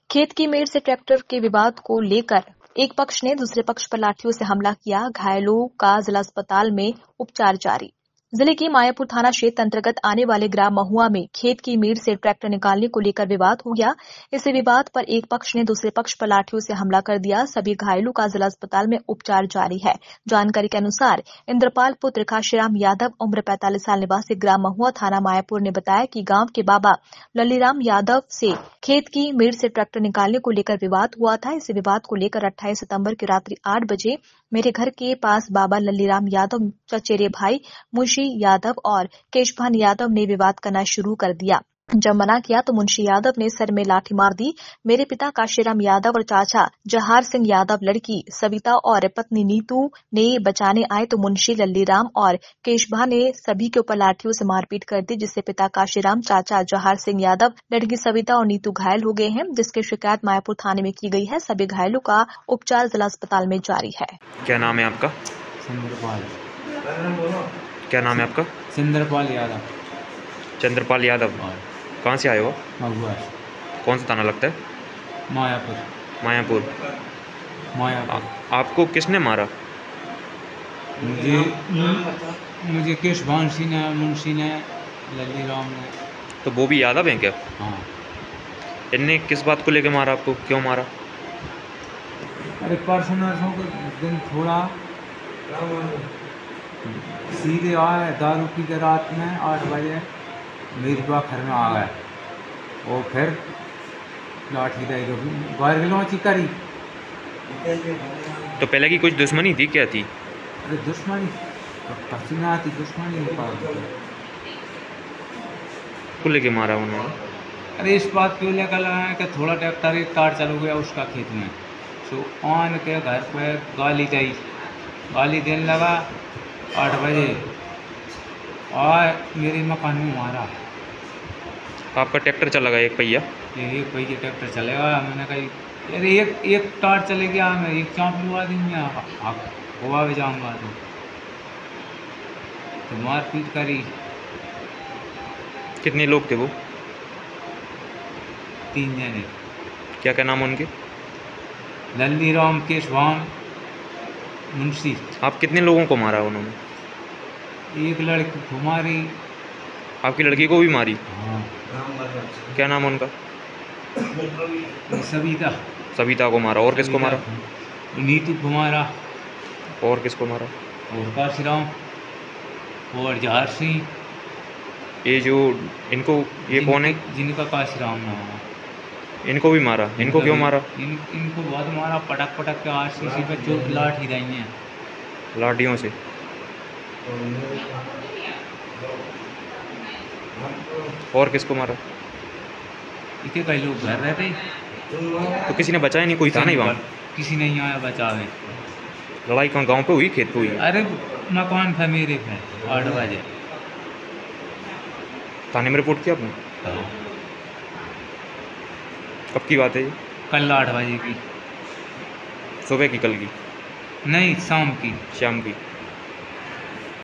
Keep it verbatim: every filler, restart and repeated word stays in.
खेत की मेड़ से ट्रैक्टर के विवाद को लेकर एक पक्ष ने दूसरे पक्ष पर लाठियों से हमला किया। घायलों का जिला अस्पताल में उपचार जारी। जिले के मायापुर थाना क्षेत्र अंतर्गत आने वाले ग्राम महुआ में खेत की मेड़ से ट्रैक्टर निकालने को लेकर विवाद हो गया। इस विवाद पर एक पक्ष ने दूसरे पक्ष पर लाठियों से हमला कर दिया। सभी घायलों का जिला अस्पताल में उपचार जारी है। जानकारी के अनुसार इंद्रपाल पुत्र काशीराम यादव उम्र पैंतालीस साल निवासी ग्राम महुआ थाना मायापुर ने बताया कि गांव के बाबा लल्लीराम यादव से खेत की मेड़ से ट्रैक्टर निकालने को लेकर विवाद हुआ था। इस विवाद को लेकर अट्ठाईस सितंबर की रात्रि आठ बजे मेरे घर के पास बाबा लल्लीराम यादव, चचेरे भाई मुंशी यादव और केशभान यादव ने विवाद करना शुरू कर दिया। जब मना किया तो मुंशी यादव ने सर में लाठी मार दी। मेरे पिता काशीराम यादव और चाचा जहार सिंह यादव लड़की सविता और पत्नी नीतू ने बचाने आए तो मुंशी लल्लीराम और केशभा ने सभी के ऊपर लाठियों से मारपीट कर दी, जिससे पिता काशीराम, चाचा जहार सिंह यादव, लड़की सविता और नीतू घायल हो गए हैं, जिसकी शिकायत मायापुर थाने में की गई है। सभी घायलों का उपचार जिला अस्पताल में जारी है। क्या नाम है आपका? चंद्रपाल। क्या नाम है आपका? चंद्रपाल यादव। चंद्रपाल यादव। कहाँ से आए हो? महुआ। कौन सा थाना लगता है? मायापुर। मायापुर। मायापुर। आ, आपको किसने मारा? मुझे मुझे केशभान सिंह ने, मुंशी ने, लल्लीराम ने। तो वो भी यादव हैं क्या? हाँ। इनने किस बात को लेकर मारा आपको? क्यों मारा? अरे परसों नरसों के दिन थोड़ा सीधे आए, दारू पी के रात में आठ बजे मेरी बुआ घर में आ गए और फिर लाठी दे दो बाहर लौची करी। तो पहले की कुछ दुश्मनी थी? क्या थी? अरे दुश्मनी पसीना आती, दुश्मनी को लेके मारा उन्होंने? अरे इस बात क्यों लेकर लगाया कि थोड़ा ट्रैक्टर एक कार चल गया उसका खेत में, सो आन के घर पे गाली दी, गाली देने लगा। आठ बजे और मेरे मकान में मारा। आपका ट्रैक्टर चला गया एक पहिया? ये एक पहिया ट्रैक्टर चलेगा। मैंने कही अरे एक एक टार चले गया, मैं एक चाँप लुआ दूँगा, हुआ भी जाऊँगा तो, तो मारपीट करी। कितने लोग थे वो? तीन जने। क्या क्या नाम उनके? लल्लीराम, केशभान, मुंशी। आप कितने लोगों को मारा उन्होंने? एक लड़की को मारी। आपकी लड़की को भी मारी? हाँ। क्या नाम उनका? सविता। सविता को मारा। और किसको मारा? नीतू को मारा। और किसको मारा? और काशीराम और जहार सिंह। ये जो इनको ये कौन है? जिनका काशीराम नाम है। इनको भी मारा? इनको क्यों मारा? इन, इनको बहुत मारा, पटक पटक के आरसीसी पे चोट लाठी दी है, लाठियों से। और किसको मारा? इतने कई लोग घर रहते। तो किसी ने बचाया नहीं? कोई था नहीं वहाँ? किसी नहीं आया बचावे। लड़ाई कहाँ गांव पे हुई? खेत पे हुई? अरे मकान था मेरे पे आठ बजे। थाने में रिपोर्ट किया आपने? कब की बात है ये? कल आठ बजे की। सुबह की? कल की? नहीं, शाम की। शाम की।